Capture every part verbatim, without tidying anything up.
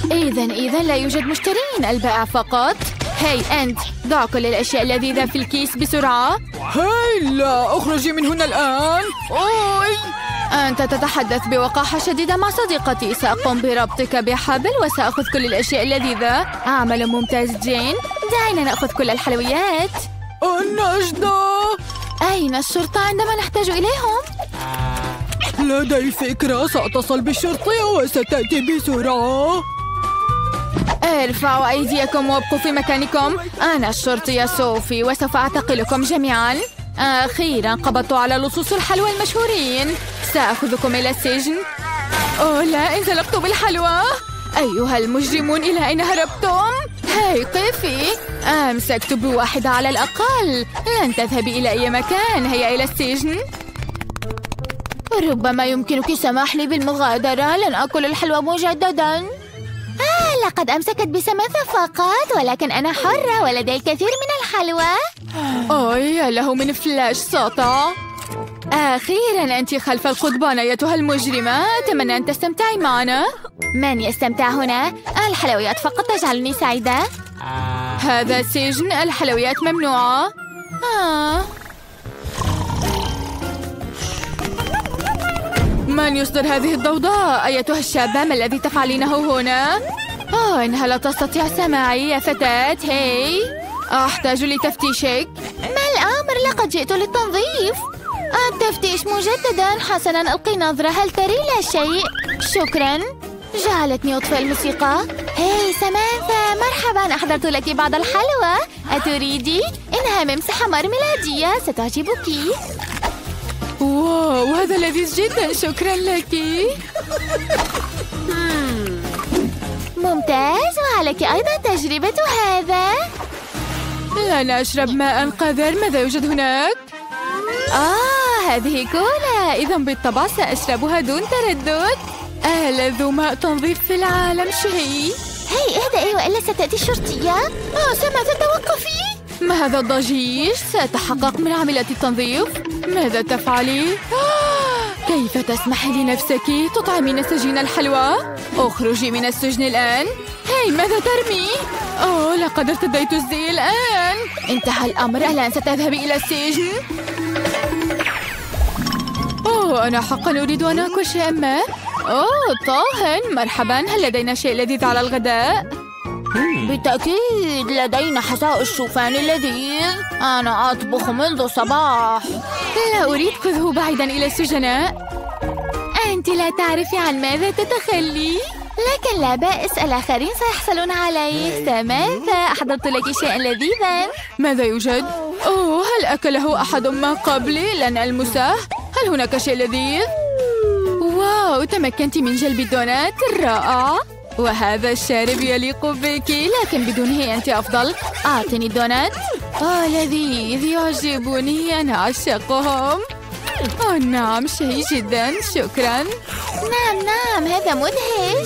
إذا إذا لا يوجد مشترين، البائع فقط. هاي أنت، ضع كل الأشياء اللذيذة في الكيس بسرعة. هاي لا، اخرجي من هنا الآن. أوي، أنت تتحدث بوقاحة شديدة مع صديقتي. سأقوم بربطك بحبل وسأخذ كل الأشياء اللذيذة. عمل ممتاز جين. دعينا نأخذ كل الحلويات. النجدة، أين الشرطة عندما نحتاج إليهم؟ لدي فكرة، سأتصل بالشرطة وستأتي بسرعة. ارفعوا أيديكم وابقوا في مكانكم. أنا الشرطية صوفي وسوف أعتقلكم جميعاً. أخيراً قبضت على لصوص الحلوى المشهورين. سأخذكم إلى السجن. أوه لا، انزلقت بالحلوى. أيها المجرمون، إلى أين هربتم؟ هاي قفي، أمسكت بواحدة على الأقل. لن تذهبي إلى أي مكان. هيا إلى السجن. ربما يمكنك سماح لي بالمغادرة. لن أكل الحلوى مجدداً. آه، لقد أمسكت بسماثة فقط، ولكن أنا حرة ولدي الكثير من الحلوى. أوه يا له من فلاش ساطع. أخيراً أنت خلف القضبان أيتها المجرمة. أتمنى أن تستمتعي معنا. من يستمتع هنا؟ الحلويات فقط تجعلني سعيدة. هذا سجن، الحلويات ممنوعة. آه. من يصدر هذه الضوضاء؟ أيتها الشابة، ما الذي تفعلينه هنا؟ أوه، إنها لا تستطيع سماعي يا فتاة. هاي، أحتاج لتفتيشك. ما الأمر؟ لقد جئت للتنظيف. التفتيش مجددا. حسنا، ألقي نظرة. هل تري لا شيء؟ شكرا. جعلتني أطفئ الموسيقى. هاي سمانثا، مرحبا، أحضرت لك بعض الحلوى. أتريدي؟ إنها ممسحة مرملادية ستعجبك. واو، هذا لذيذ جدا، شكرا لك. ممتاز، وعليك أيضا تجربة هذا. لن أشرب ماء قذر. ماذا يوجد هناك؟ آه، هذه كولا. إذا بالطبع سأشربها دون تردد. ألذ ماء تنظيف في العالم. شهي. هي اهدئي وإلا ستأتي الشرطية. آه، سمعت، توقفي. ما هذا الضجيج؟ سأتحقق من عاملة التنظيف. ماذا تفعلي؟ آه، كيف تسمحي لنفسك تطعمين سجين الحلوى؟ اخرجي من السجن الآن. هاي، ماذا ترمي؟ أوه، لقد ارتديت الزي الآن. انتهى الأمر. الآن ستذهبي إلى السجن. أوه، أنا حقا أريد أن آكل شيئا ما. أوه، طاهن، مرحبا، هل لدينا شيء لذيذ على الغداء؟ بالتأكيد لدينا حساء الشوفان اللذيذ. أنا أطبخ منذ الصباح. لا أريد، خذه بعيدا إلى السجناء. أنت لا تعرفي عن ماذا تتخلي. لكن لا بأس، الآخرين سيحصلون عليه. سمانثا، أحضرت لك شيئا لذيذا. ماذا يوجد؟ أوه، هل أكله أحد ما قبلي؟ لن ألمسه. هل هناك شيء لذيذ؟ واو، تمكنت من جلب الدونات. رائع. وهذا الشارب يليق بك، لكن بدونه أنت أفضل. أعطني الدونات. آه، لذيذ، يعجبني، أنا أعشقهم. أوه نعم، شهي جدا، شكرا. نعم نعم، هذا مدهش.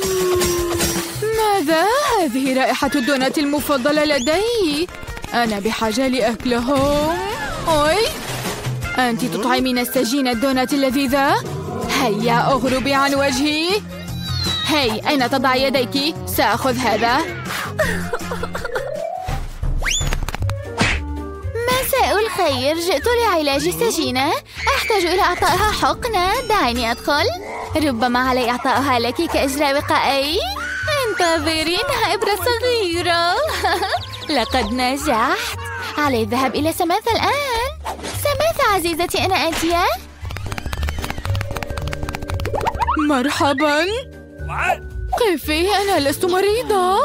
ماذا؟ هذه رائحة الدونات المفضلة لدي. أنا بحاجة لأكلهم. أوي، أنت تطعمين السجين الدونات اللذيذة؟ هيا اغربي عن وجهي. هاي، أين تضع يديك؟ سأخذ هذا. مساء الخير، جئت لعلاج السجينة. أحتاج إلى إعطائها حقنة. دعيني أدخل. ربما علي إعطائها لك كإجراء وقائي. انتظري، إنها إبرة صغيرة. لقد نجحت. علي الذهاب إلى سمانثا الآن. سمانثا عزيزتي، أنا آتية. مرحبا. قفي، أنا لست مريضة.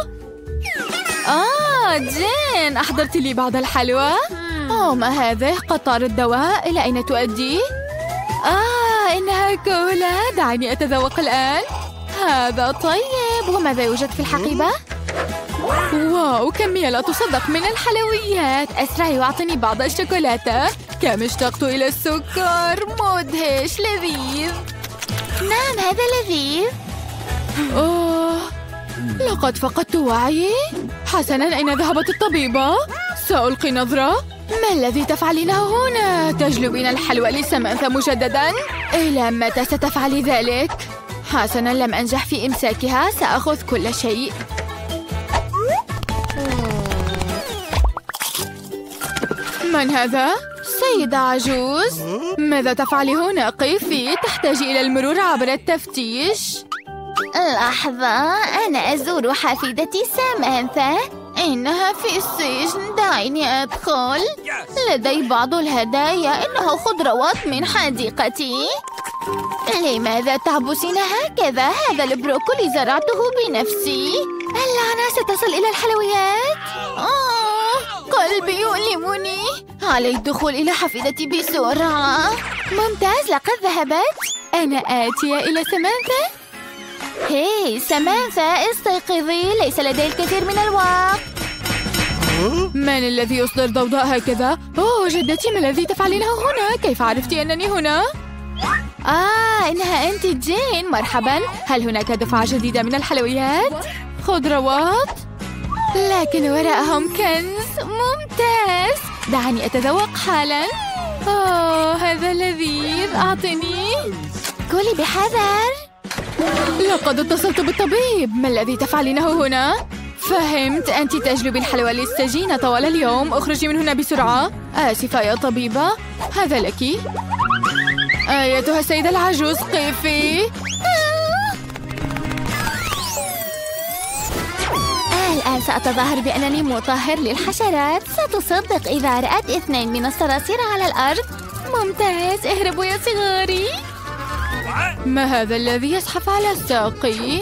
آه جين، أحضرت لي بعض الحلوى. أوه، ما هذا؟ قطار الدواء. إلى أين تؤدي؟ آه، إنها كولا. دعني أتذوق الآن. هذا طيب. وماذا يوجد في الحقيبة؟ واو، كمية لا تصدق من الحلويات. أسرعي وأعطني بعض الشوكولاتة. كم اشتقت إلى السكر. مدهش، لذيذ. نعم، هذا لذيذ. أوه، لقد فقدت وعيي. حسناً، أين ذهبت الطبيبة؟ سألقي نظرة. ما الذي تفعلينه هنا؟ تجلبين الحلوى لسمانثا مجدداً؟ إلى متى ستفعلي ذلك؟ حسناً، لم أنجح في إمساكها. سأخذ كل شيء. من هذا؟ سيدة عجوز. ماذا تفعلي هنا؟ قفي، تحتاجي إلى المرور عبر التفتيش. لحظة، أنا أزور حفيدتي سامانثا. إنها في السجن، دعيني أدخل. لدي بعض الهدايا، إنها خضروات من حديقتي. لماذا تعبسين هكذا؟ هذا البروكولي زرعته بنفسي. اللعنة، ستصل إلى الحلويات. آه، قلبي يؤلمني. علي الدخول إلى حفيدتي بسرعة. ممتاز، لقد ذهبت. أنا آتية إلى سامانثا. هاي سامانثا، استيقظي، ليس لدي الكثير من الوقت. من الذي يصدر ضوضاء هكذا؟ أوه جدتي، ما الذي تفعلينه هنا؟ كيف عرفتِ أنني هنا؟ آه، إنها أنت جين. مرحباً، هل هناك دفعة جديدة من الحلويات؟ خضروات؟ لكن وراءهم كنز. ممتاز، دعني أتذوق حالاً. أوه هذا لذيذ، أعطني. كلي بحذر. لقد اتصلت بالطبيب. ما الذي تفعلينه هنا؟ فهمت، أنت تجلبي الحلوى للسجين طوال اليوم. اخرجي من هنا بسرعة. آسفة يا طبيبة، هذا لك. أيتها السيدة العجوز، قفي. الآن سأتظاهر بأنني مطهر للحشرات. ستصدق إذا رأت اثنين من الصراصير على الأرض. ممتاز، اهربوا يا صغاري. ما هذا الذي يزحف على ساقي؟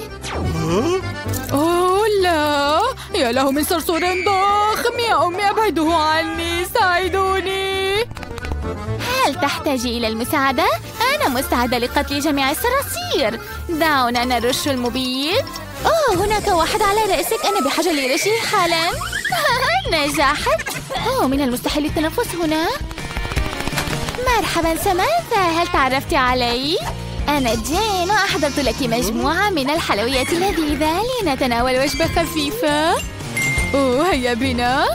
أوه لا، يا له من صرصور ضخم. يا أمي، أبعده عني، ساعدوني. هل تحتاجي إلى المساعدة؟ أنا مستعدة لقتل جميع الصراصير. دعونا نرش المبيد. أوه هناك واحد على رأسك. أنا بحاجة لرشه حالا. نجحت. أوه من المستحيل التنفس هنا. مرحبا سامانثا، هل تعرفتي علي؟ أنا جين، وأحضرت لك مجموعة من الحلويات اللذيذة لنتناول وجبة خفيفة. أوه هيا بنا.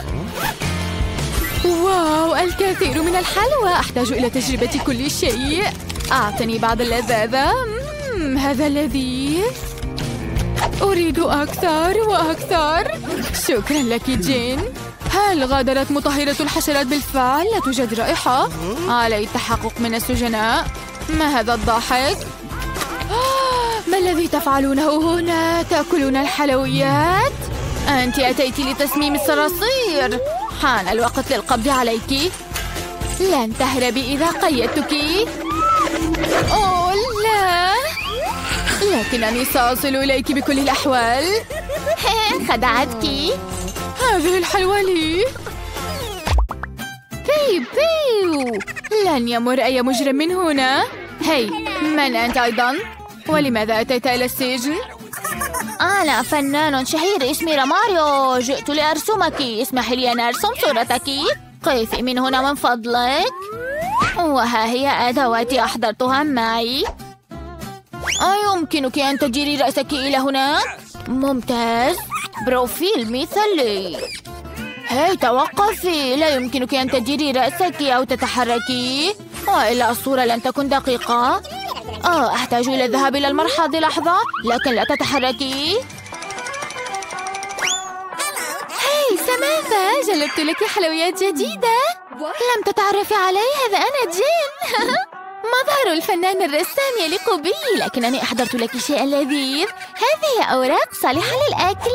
واو، الكثير من الحلوى. أحتاج إلى تجربة كل شيء. أعطني بعض اللذاذة. مم، هذا لذيذ. أريد أكثر وأكثر. شكرا لك جين. هل غادرت مطهرة الحشرات بالفعل؟ لا توجد رائحة. علي التحقق من السجناء. ما هذا الضحك؟ ما الذي تفعلونه هنا؟ تأكلون الحلويات؟ أنت أتيت لتسميم الصراصير. حان الوقت للقبض عليك. لن تهربي إذا قيدتك. أوه لا، لكنني سأصل إليك بكل الأحوال. خدعتك. هذه الحلوى لي. بيو بيو، لن يمر أي مجرم من هنا. هاي، من أنت أيضا؟ ولماذا أتيت إلى السجن؟ أنا فنان شهير، اسمي راماريو. جئت لأرسمك. اسمحي لي أن أرسم صورتك. قفي من هنا من فضلك. وها هي أدواتي، أحضرتها معي. أيمكنك أن تجري رأسك إلى هناك؟ ممتاز، بروفيل مثالي. هاي توقفي، لا يمكنك أن تجري رأسك أو تتحركي، وإلا الصورة لن تكن دقيقة. آه أحتاج إلى الذهاب إلى المرحاض لحظة، لكن لا تتحركي. هاي سامانثا، جلبت لك حلويات جديدة. لم تتعرفي علي؟ هذا أنا جين. مظهر الفنان الرسام يليق بي، لكنني أحضرت لك شيئا لذيذ. هذه أوراق صالحة للأكل.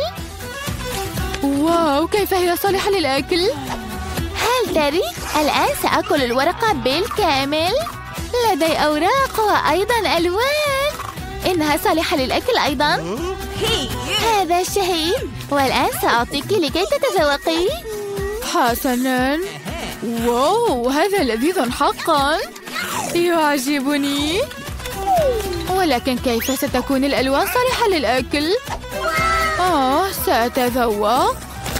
واو، كيف هي صالحة للأكل؟ هل تري؟ الآن سأكل الورقة بالكامل. لدي أوراق وأيضا ألوان. إنها صالحة للأكل أيضا. هذا شهي، والآن سأعطيك لكي تتذوقي. حسناً. واو، هذا لذيذ حقاً، يعجبني. ولكن كيف ستكون الألوان صالحة للأكل؟ آه سأتذوق.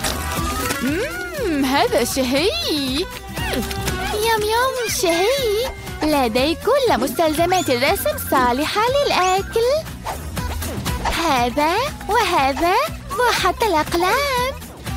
مم، هذا شهي. يم يم شهي. لدي كل مستلزمات الرسم صالحة للأكل. هذا وهذا وحتى الأقلام.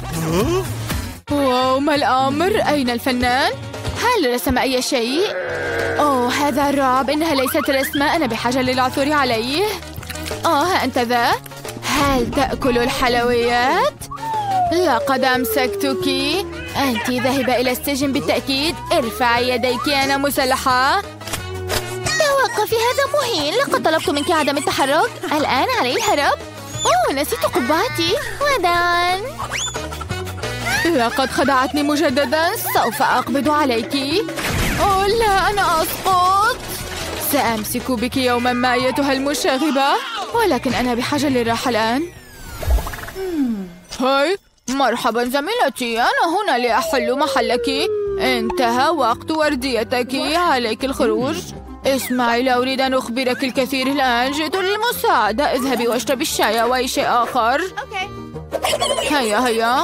واو، ما الأمر؟ أين الفنان؟ هل رسم أي شيء؟ أوه هذا رعب، إنها ليست رسمة. أنا بحاجة للعثور عليه. آه ها أنت ذا. هل تأكل الحلويات؟ لقد أمسكتك. أنت ذاهبة إلى السجن بالتأكيد. ارفعي يديك، أنا مسلحة. توقفي، هذا مهين. لقد طلبت منك عدم التحرك. الآن علي الهرب. أوه، نسيت قبعتي. وداعاً. لقد خدعتني مجددا. سوف أقبض عليك. أوه لا، أنا أسقط. سأمسك بك يوما ما أيتها المشاغبة. ولكن أنا بحاجة للراحة الآن. هاي، مرحبا زميلتي، أنا هنا لأحل محلك. انتهى وقت ورديتك، عليك الخروج. اسمعي، لا أريد أن أخبرك الكثير الآن. جئت للمساعدة. اذهبي واشربي الشاي أو أي شيء آخر. هيا هيا.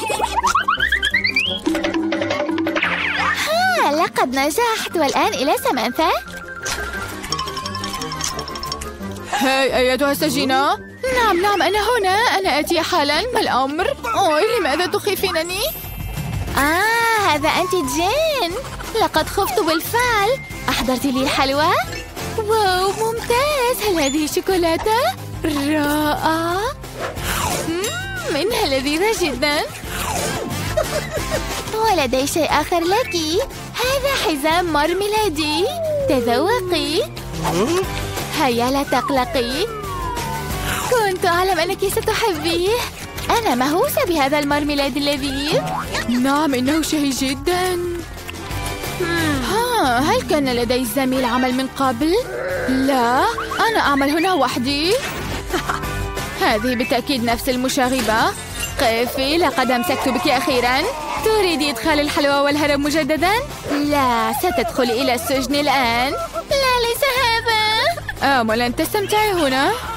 ها، لقد نجحت. والآن إلى سمانثا. هاي أيتها السجينة. نعم نعم، أنا هنا. أنا آتية حالا. ما الأمر؟ أوه، لماذا تخيفينني؟ آه، هذا أنت جين. لقد خفت بالفعل. أحضرت لي الحلوى؟ واو، ممتاز. هل هذه شوكولاتة؟ رائعة. إنها لذيذة جدا. ولدي شيء آخر لك. هذا حزام مارميلادي. تذوقي. هيا لا تقلقي. كنت أعلم أنك ستحبيه. أنا مهووسة بهذا المارميلاد اللذيذ. نعم، إنه شهي جدا. ها، هل كان لدي الزميل عمل من قبل؟ لا، أنا أعمل هنا وحدي. هذه بالتأكيد نفس المشاغبة. قفي، لقد أمسكت بك أخيرا. تريدي إدخال الحلوى والهرب مجددا؟ لا، ستدخلي إلى السجن الآن. لا، ليس هذا. آمل أن تستمتعي هنا.